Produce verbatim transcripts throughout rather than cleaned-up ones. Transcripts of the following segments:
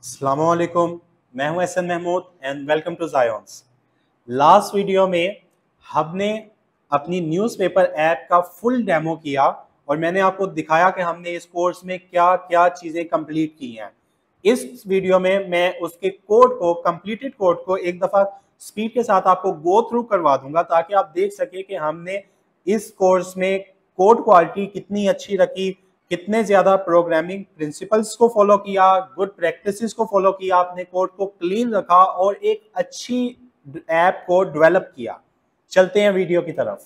अस्सलामुअलैकुम, मैं हूं Ehsan Mahmood and welcome to Zions. Last video में हमने अपनी न्यूज़पेपर ऐप का फुल डेमो किया और मैंने आपको दिखाया कि हमने इस कोर्स में क्या क्या चीज़ें कंप्लीट की हैं। इस वीडियो में मैं उसके कोड को, कंप्लीटेड कोड को एक दफ़ा स्पीड के साथ आपको गो थ्रू करवा दूंगा ताकि आप देख सके कि हमने इस कोर्स में कोड क्वालिटी कितनी अच्छी रखी, कितने ज्यादा प्रोग्रामिंग प्रिंसिपल्स को फॉलो किया, गुड प्रैक्टिसेस को फॉलो किया, अपने कोड को क्लीन रखा और एक अच्छी ऐप को डेवलप किया। चलते हैं वीडियो की तरफ।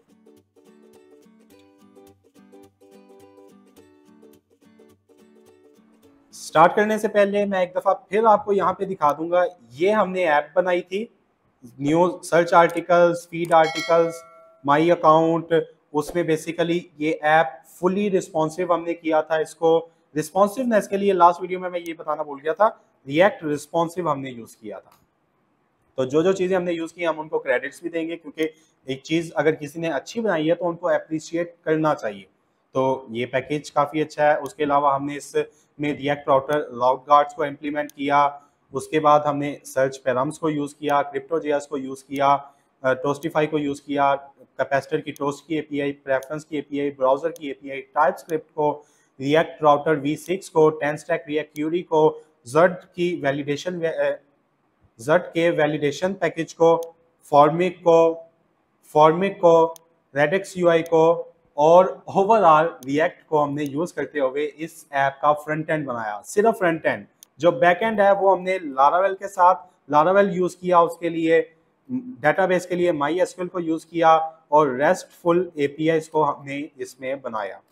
स्टार्ट करने से पहले मैं एक दफा फिर आपको यहाँ पे दिखा दूंगा, ये हमने ऐप बनाई थी, news search articles, feed articles, my account. उसमें बेसिकली ये ऐप फुली रिस्पॉन्सिव हमने किया था। इसको रिस्पॉन्सिवनेस के लिए लास्ट वीडियो में मैं ये बताना भूल गया था, रिएक्ट रिस्पॉन्सिव हमने यूज किया था। तो जो जो चीजें हमने यूज की हम उनको क्रेडिट्स भी देंगे, क्योंकि एक चीज अगर किसी ने अच्छी बनाई है तो उनको अप्रिशिएट करना चाहिए। तो ये पैकेज काफी अच्छा है। उसके अलावा हमने इसमें रिएक्ट राउटर लॉग गार्ड्स को इम्प्लीमेंट किया। उसके बाद हमने सर्च पैराम्स को यूज किया, क्रिप्टोजेएस को यूज किया, टोस्टिफाई को यूज किया, कैपेसिटर की टोस्ट की एपीआई, प्रेफरेंस की एपीआई, ब्राउजर की एपीआई, टाइपस्क्रिप्ट को, रिएक्ट राउटर वी सिक्स को, टेन स्टैक रिएक्ट क्यूरी को, ज़ड की वैलिडेशन ज़ड के वैलिडेशन पैकेज को, फॉर्मिक को फॉर्मिक को रेडिक्स यूआई को और ओवरऑल रिएक्ट को हमने यूज करते हुए इस ऐप का फ्रंट एंड बनाया। सिर्फ फ्रंट एंड, जो बैक एंड है वो हमने लारावेल के साथ लारावेल यूज किया, उसके लिए डेटाबेस के लिए माई एसक्यूएल को यूज किया और रेस्टफुल एपीआई को हमने इसमें बनाया।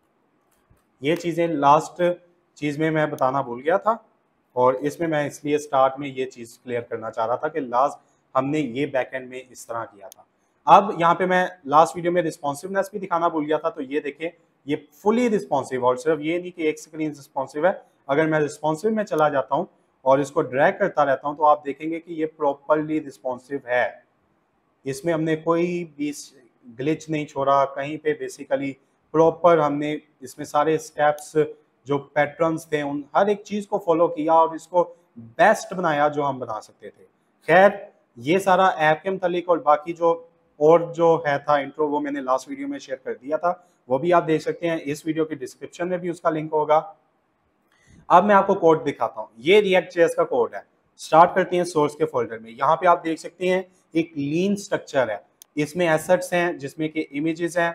ये चीजें लास्ट चीज में मैं बताना भूल गया था और इसमें मैं इसलिए स्टार्ट में ये चीज क्लियर करना चाह रहा था कि लास्ट हमने ये बैकएंड में इस तरह किया था। अब यहाँ पे मैं लास्ट वीडियो में रिस्पॉन्सिवनेस भी दिखाना भूल गया था, तो ये देखें, ये फुली रिस्पॉन्सिव, और सिर्फ ये नहीं कि एक स्क्रीन रिस्पॉन्सिव है। अगर मैं रिस्पॉन्सिव में चला जाता हूँ और इसको ड्रैग करता रहता हूँ तो आप देखेंगे कि ये प्रॉपरली रिस्पॉन्सिव है। इसमें हमने कोई भी ग्लिच नहीं छोड़ा कहीं पे। बेसिकली प्रॉपर हमने इसमें सारे स्टेप्स, जो पैटर्न्स थे, उन हर एक चीज को फॉलो किया और इसको बेस्ट बनाया जो हम बना सकते थे। खैर, ये सारा ऐप के मुतालिक और बाकी जो और जो है था इंट्रो, वो मैंने लास्ट वीडियो में शेयर कर दिया था, वो भी आप देख सकते हैं। इस वीडियो के डिस्क्रिप्शन में भी उसका लिंक होगा। अब मैं आपको कोड दिखाता हूँ। ये रिएक्ट जेएस का कोड है। स्टार्ट करते हैं सोर्स के फोल्डर में। यहाँ पे आप देख सकते हैं एक लीन स्ट्रक्चर है, इसमें एसेट्स हैं जिसमें कि इमेजेस हैं।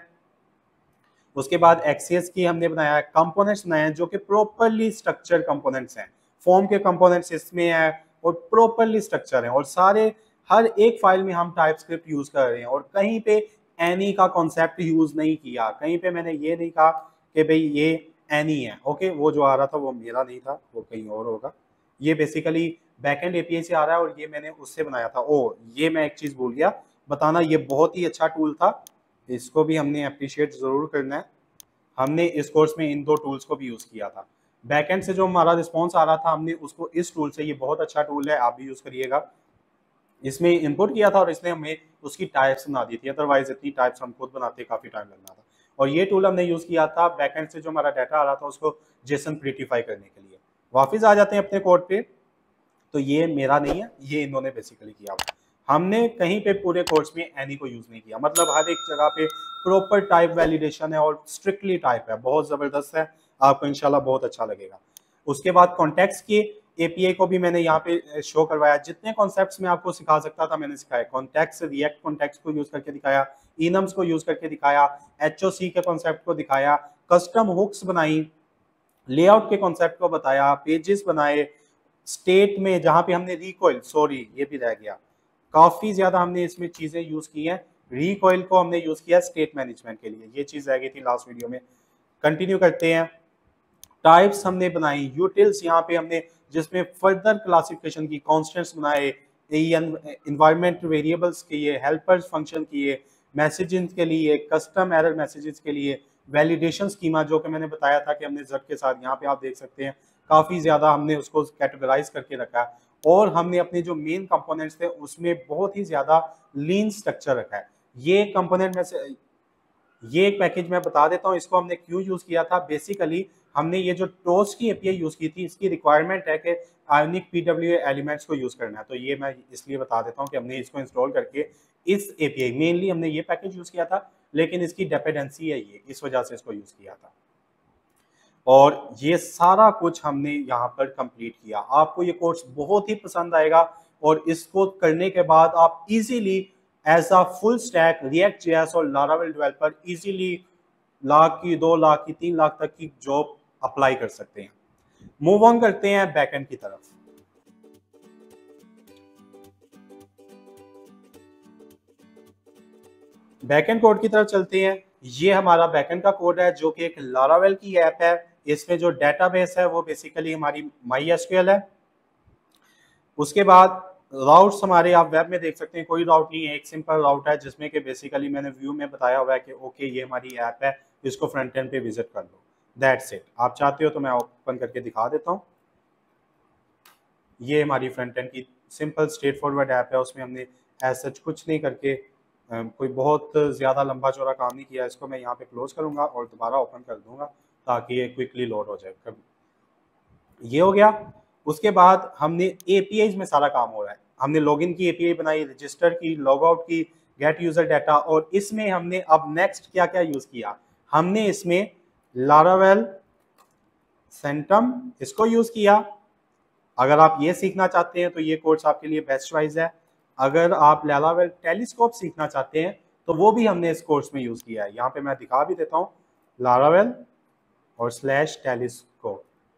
उसके बाद एक्सिस की हमने बनाया है, कंपोनेंट्स बनाए हैं जो कि प्रॉपरली स्ट्रक्चर कंपोनेंट्स हैं। फॉर्म के कंपोनेंट्स इसमें है और प्रॉपरली स्ट्रक्चर हैं, और सारे हर एक फाइल में हम टाइपस्क्रिप्ट यूज कर रहे हैं और कहीं पे एनी का कॉन्सेप्ट यूज नहीं किया। कहीं पे मैंने ये नहीं कहा कि भाई ये एनी है। ओके, वो जो आ रहा था वो मेरा नहीं था, वो कहीं और होगा। ये बेसिकली बैकएंड एपीआई से आ रहा है और ये मैंने उससे बनाया था। ओ, ये मैं एक चीज भूल गया बताना, ये बहुत ही अच्छा टूल था, इसको भी हमने अप्रिशिएट जरूर करना है। हमने इस कोर्स में इन दो टूल्स को भी यूज किया था। बैकएंड से जो हमारा रिस्पॉन्स आ रहा था, हमने उसको इस टूल से, ये बहुत अच्छा टूल है, आप भी यूज करिएगा। इसमें इनपुट किया था और इसने हमें उसकी टाइप्स बना दी थी। अदरवाइज इतनी टाइप्स हम खुद बनाते काफी टाइम लगना था। और ये टूल हमने यूज किया था बैकएंड से जो हमारा डाटा आ रहा था उसको जेसन प्रिटिफाई करने के लिए। वापिस आ जाते हैं अपने कोड पे। तो ये मेरा नहीं है, ये इन्होंने बेसिकली किया। हमने कहीं पे पूरे कोर्स में एनी को यूज नहीं किया, मतलब हर एक जगह पे प्रॉपर टाइप वैलिडेशन है और स्ट्रिक्टली टाइप है, बहुत जबरदस्त है, आपको इंशाल्लाह बहुत अच्छा लगेगा। उसके बाद कॉन्टेक्स्ट की एपीआई को भी मैंने यहाँ पे शो करवाया। जितने कॉन्सेप्ट्स में आपको सिखा सकता था मैंने सिखाया। कॉन्टेक्स्ट, रिएक्ट कॉन्टेक्स्ट को यूज करके दिखाया, इनम्स को यूज करके दिखाया, एचओसी के कॉन्सेप्ट को दिखाया, कस्टम हुक्स बनाई, लेआउट के कॉन्सेप्ट को बताया, पेजेस बनाए, स्टेट में जहां पे हमने रिकॉइल, सॉरी ये भी रह गया, काफी ज्यादा हमने इसमें चीजें यूज की हैं। रिकॉइल को हमने यूज किया स्टेट मैनेजमेंट के लिए, ये चीज रह गई थी लास्ट वीडियो में। कंटिन्यू करते हैं। टाइप्स हमने बनाई, यूटिल्स यहाँ पे हमने जिसमें फर्दर क्लासिफिकेशन की, कॉन्स्टेंट्स बनाए, इन्वायरमेंट वेरिएबल्स किए, हेल्पर्स फंक्शन किए, मैसेजेस के लिए, कस्टम एरर मैसेजेस के लिए, वैलिडेशन स्कीमा जो कि मैंने बताया था कि हमने ज़ड के साथ, यहाँ पे आप देख सकते हैं काफी ज्यादा हमने उसको कैटेगराइज करके रखा है। और हमने अपने जो मेन कंपोनेंट्स थे उसमें बहुत ही ज्यादा लीन स्ट्रक्चर रखा है। ये कंपोनेंट में से ये एक पैकेज मैं बता देता हूँ, इसको हमने क्यों यूज किया था। बेसिकली हमने ये जो टोस्ट की एपीआई यूज़ की थी, इसकी रिक्वायरमेंट है कि आयोनिक पीडब्ल्यूए एलिमेंट्स को यूज़ करना है। तो ये मैं इसलिए बता देता हूँ कि हमने इसको इंस्टॉल करके इस एपीआई मेनली हमने ये पैकेज यूज़ किया था, लेकिन इसकी डिपेंडेंसी है ये, इस वजह से इसको यूज़ किया था। और ये सारा कुछ हमने यहाँ पर कंप्लीट किया। आपको ये कोर्स बहुत ही पसंद आएगा और इसको करने के बाद आप easily as a full stack React JS और लारावेल डेवलपर इजीली लाख की, दो लाख की, तीन लाख तक की जॉब अप्लाई कर सकते हैं। मूव ऑन करते हैं बैकएंड की तरफ। बैकएंड कोड की तरफ चलते हैं। ये हमारा बैकएंड का कोड है जो कि एक लारावेल की ऐप है। इसमें जो डेटाबेस है वो बेसिकली हमारी माई एसक्यूएल है। उसके बाद राउट्स हमारे आप वेब में देख सकते हैं, कोई राउट नहीं है, एक सिंपल राउट है जिसमें कि बेसिकली मैंने व्यू में बताया हुआ है कि ओके ये हमारी ऐप है, इसको फ्रंट एंड पे विजिट कर लो, दैट्स इट। आप चाहते हो तो मैं ओपन करके दिखा देता हूँ। ये हमारी फ्रंट एंड की सिंपल स्ट्रेट फॉरवर्ड ऐप है, उसमें हमने एज सच कुछ नहीं करके कोई बहुत ज़्यादा लंबा चौड़ा काम नहीं किया। इसको मैं यहाँ पे क्लोज करूँगा और दोबारा ओपन कर दूँगा ताकि ये क्विकली लोड हो जाए। ये हो गया। उसके बाद हमने एपीआईज में सारा काम हो रहा है। हमने लॉगिन की एपीआई बनाई, रजिस्टर की, लॉग आउट की, गेट यूजर डाटा, और इसमें हमने अब नेक्स्ट क्या क्या यूज किया, हमने इसमें लारावेल सेंटम इसको यूज किया। अगर आप ये सीखना चाहते हैं तो ये कोर्स आपके लिए बेस्ट चॉइस है। अगर आप लारावेल टेलीस्कोप सीखना चाहते हैं तो वो भी हमने इस कोर्स में यूज किया है। यहाँ पे मैं दिखा भी देता हूँ, लारावेल और स्लैश टेलीस्कोप,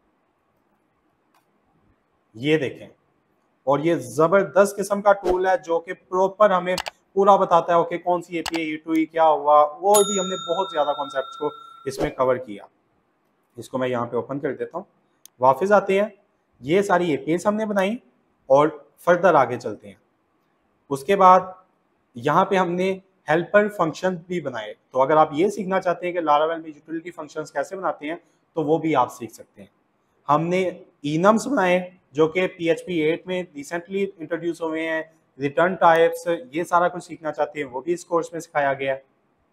ये देखें। और ये जबरदस्त किस्म का टूल है जो कि प्रॉपर हमें पूरा बताता है ओके कौन सी एपीआई हिट हुई, क्या हुआ, वो भी हमने बहुत ज्यादा कॉन्सेप्ट्स को इसमें कवर किया। इसको मैं यहाँ पे ओपन कर देता हूँ। वापस आते हैं, ये सारी एपीआईज हमने बनाई और फर्दर आगे चलते हैं। उसके बाद यहाँ पे हमने हेल्पर फंक्शन भी बनाए। तो अगर आप ये सीखना चाहते हैं कि लारावेल में यूटिलिटी फंक्शंस कैसे बनाते हैं तो वो भी आप सीख सकते हैं। हमने इनम्स बनाए जो कि पी एच पी एट में रिसेंटली इंट्रोड्यूस हुए हैं। रिटर्न टाइप्स, ये सारा कुछ सीखना चाहते हैं वो भी इस कोर्स में सिखाया गया है।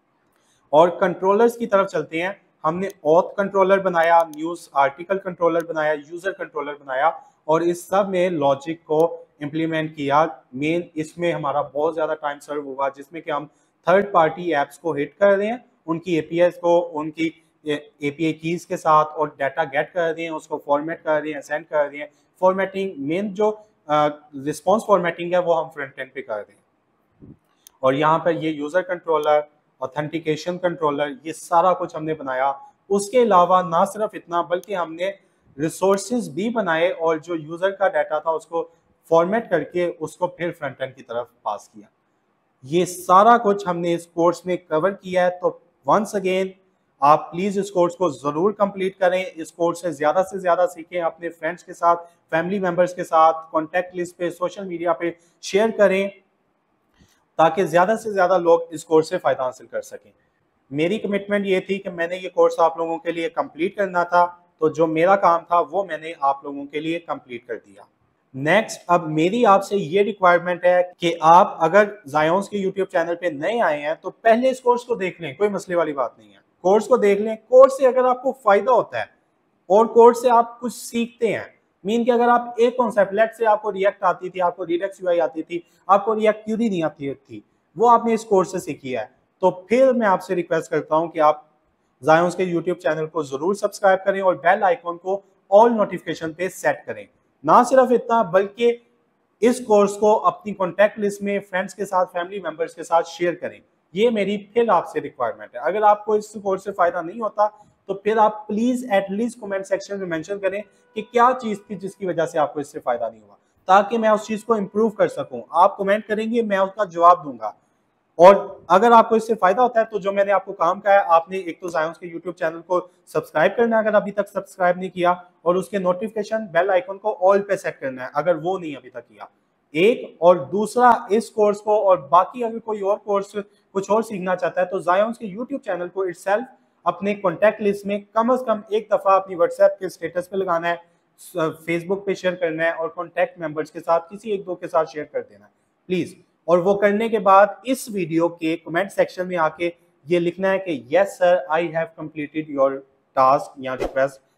और कंट्रोलर्स की तरफ चलते हैं। हमने ऑथ कंट्रोलर बनाया, न्यूज आर्टिकल कंट्रोलर बनाया, यूजर कंट्रोलर बनाया और इस सब में लॉजिक को इम्प्लीमेंट किया। मेन इसमें हमारा बहुत ज्यादा टाइम सर्व हुआ जिसमें कि हम थर्ड पार्टी एप्स को हिट कर रहे हैं, उनकी एपीआई को उनकी एपीआई कीज के साथ और डाटा गेट कर रहे हैं, उसको फॉर्मेट कर रहे हैं, सेंड कर रहे हैं। फॉर्मेटिंग मेन जो रिस्पॉन्स फॉर्मेटिंग है वो हम फ्रंट एंड पे कर रहे हैं। और यहाँ पर ये यूजर कंट्रोलर, ऑथेंटिकेशन कंट्रोलर, ये सारा कुछ हमने बनाया। उसके अलावा ना सिर्फ इतना बल्कि हमने रिसोर्सेज भी बनाए और जो यूजर का डाटा था उसको फॉर्मेट करके उसको फिर फ्रंट एंड की तरफ पास किया। ये सारा कुछ हमने इस कोर्स में कवर किया है। तो वंस अगेन आप प्लीज इस कोर्स को जरूर कंप्लीट करें। इस कोर्स से ज्यादा से ज्यादा सीखें, अपने फ्रेंड्स के साथ, फैमिली मेंबर्स के साथ, कॉन्टैक्ट लिस्ट पे, सोशल मीडिया पे शेयर करें ताकि ज्यादा से ज्यादा लोग इस कोर्स से फायदा हासिल कर सकें। मेरी कमिटमेंट ये थी कि मैंने ये कोर्स आप लोगों के लिए कंप्लीट करना था, तो जो मेरा काम था वो मैंने आप लोगों के लिए कंप्लीट कर दिया। नेक्स्ट, अब मेरी आपसे ये रिक्वायरमेंट है कि आप अगर जायोन्स के यूट्यूब चैनल पे नए आए हैं तो पहले इस कोर्स को देख लें, कोई मसले वाली बात नहीं है। कोर्स को देख लें, कोर्स से अगर आपको फायदा होता है और कोर्स से आप कुछ सीखते हैं, मीन कि अगर आप एक कॉन्सेप्ट, लेट से आपको रिएक्ट आती थी, आपको रिडक्स यूआई आती थी, आपको रिएक्ट क्यूरी नहीं आती थी, वो आपने इस कोर्स से सीखी है, तो फिर मैं आपसे रिक्वेस्ट करता हूं कि आप जायोन्स के यूट्यूब चैनल को जरूर सब्सक्राइब करें और बेल आइकॉन को ऑल नोटिफिकेशन पे सेट करें। ना सिर्फ इतना बल्कि इस कोर्स को अपनी कॉन्टैक्ट लिस्ट में फ्रेंड्स के साथ, फैमिली मेंबर्स के साथ शेयर करें। ये मेरी फिर आपसे रिक्वायरमेंट है। अगर आपको इस कोर्स से फायदा नहीं होता तो फिर आप प्लीज एटलीस्ट कमेंट सेक्शन में मेंशन करें कि क्या चीज थी जिसकी वजह से आपको इससे फायदा नहीं हुआ, ताकि मैं उस चीज को इंप्रूव कर सकूं। आप कमेंट करेंगे, मैं उसका जवाब दूंगा। और अगर आपको इससे फायदा होता है तो जो मैंने आपको काम कहा है, आपने एक तो जायोन्स के यूट्यूब चैनल को सब्सक्राइब करना है अगर अभी तक सब्सक्राइब नहीं किया, और उसके नोटिफिकेशन बेल आइकन को ऑल पे सेट करना है अगर वो नहीं अभी तक किया। एक और दूसरा, इस कोर्स को और बाकी अगर कोई और कोर्स कुछ और सीखना चाहता है तो जायोन्स के यूट्यूब चैनल को इटसेल्फ अपने कॉन्टैक्ट लिस्ट में कम अज कम एक दफा अपनी व्हाट्सएप के स्टेटस पे लगाना है, फेसबुक पे शेयर करना है और कॉन्टैक्ट मेंबर्स के साथ किसी एक दो के साथ शेयर कर देना है प्लीज। और वो करने के बाद इस वीडियो के कमेंट सेक्शन में आके ये लिखना है कि yes sir, I have completed your task या रिक्वेस्ट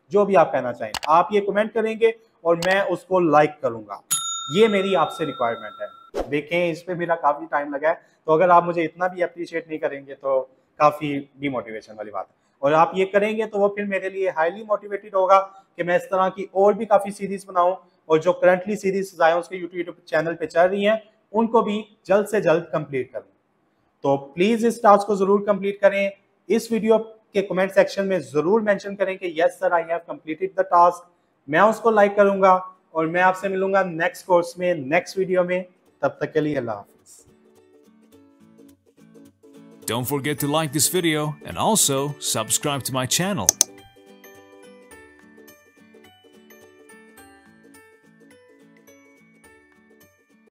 जो भी आप कहना चाहें, आप ये कमेंट करेंगे और मैं उसको लाइक करूंगा। ये मेरी आपसे रिक्वायरमेंट है। देखें, इस पे मेरा काफी टाइम लगा है, तो अगर आप मुझे इतना भी अप्रिशिएट नहीं करेंगे तो काफी डिमोटिवेशन वाली बात है। और आप ये करेंगे तो वो फिर मेरे लिए हाईली मोटिवेटेड होगा कि मैं इस तरह की और भी काफी सीरीज बनाऊं, और जो करंटली सीरीज जायोंस के यूट्यूब चैनल पे चल रही हैं उनको भी जल्द से जल्द कंप्लीट करूं। तो प्लीज इस टास्क को जरूर कंप्लीट करें। इस वीडियो के कमेंट सेक्शन में जरूर मेंशन करें कि yes sir, I have completed the task. मैं उसको लाइक करूंगा और मैं आपसे मिलूंगा नेक्स्ट कोर्स में, नेक्स्ट वीडियो में। तब तक के लिए अल्लाह हाफिज। Don't forget to like this video and also subscribe to my channel.